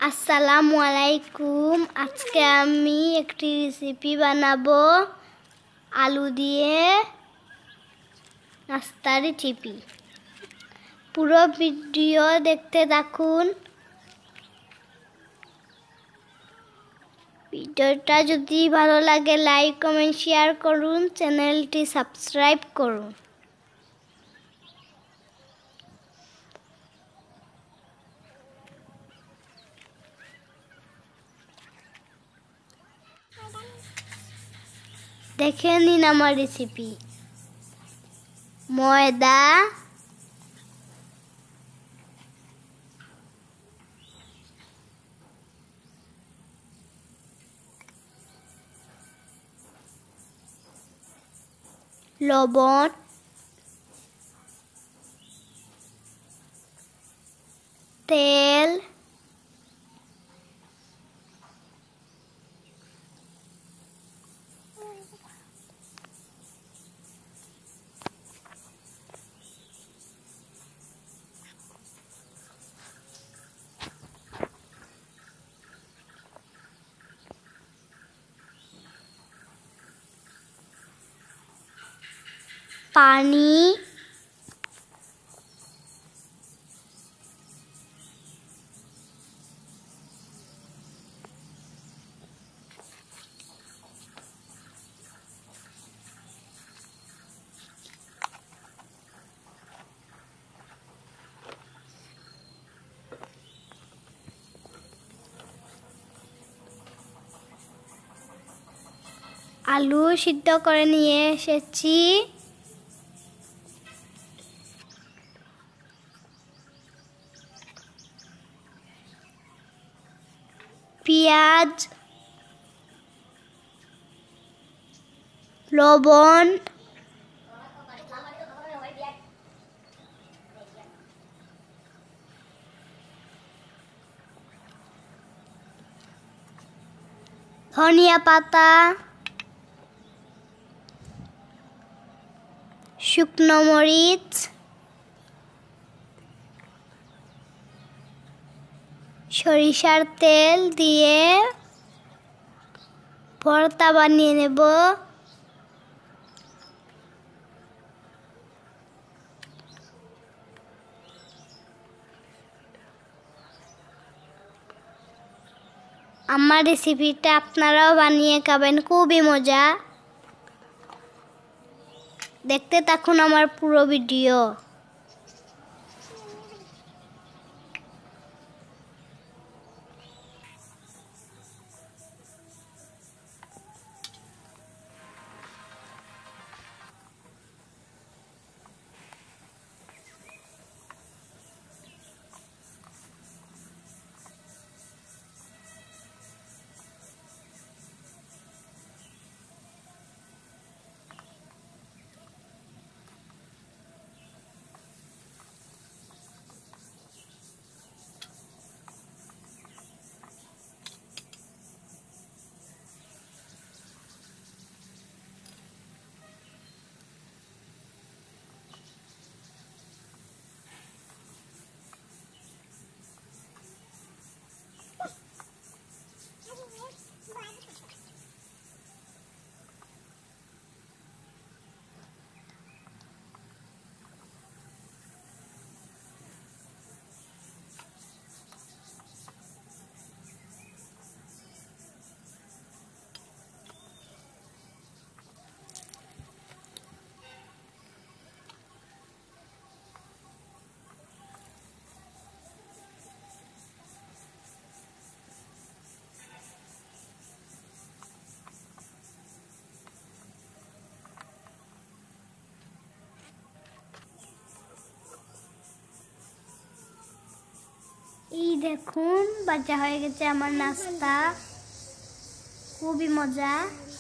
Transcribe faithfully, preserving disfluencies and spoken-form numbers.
আসসালামু আলাইকুম। আজকে আমি একটি রেসিপি বানাবো আলু দিয়ে নাস্তার রেসিপি। পুরো ভিডিও দেখতে থাকুন। ভিডিওটা যদি ভালো লাগে লাইক কমেন্ট শেয়ার করুন, চ্যানেলটি সাবস্ক্রাইব করুন। দেখে নিন আমার রেসিপি। ময়দা, লবণ, তেল, পানি, আলু সিদ্ধ করে নিয়ে এসেছি। পেঁয়াজ, লবণ, ধনিয়া পাতা, শুকনো মরিচ, সরিষার তেল দিয়ে ভর্তা বানিয়ে নেব। আমার রেসিপিটা আপনারাও বানিয়ে খাবেন, খুবই মজা। দেখতে থাকুন আমার পুরো ভিডিও। এই দেখুন, বাজা হয়ে গেছে আমার নাস্তা, খুবই মজা।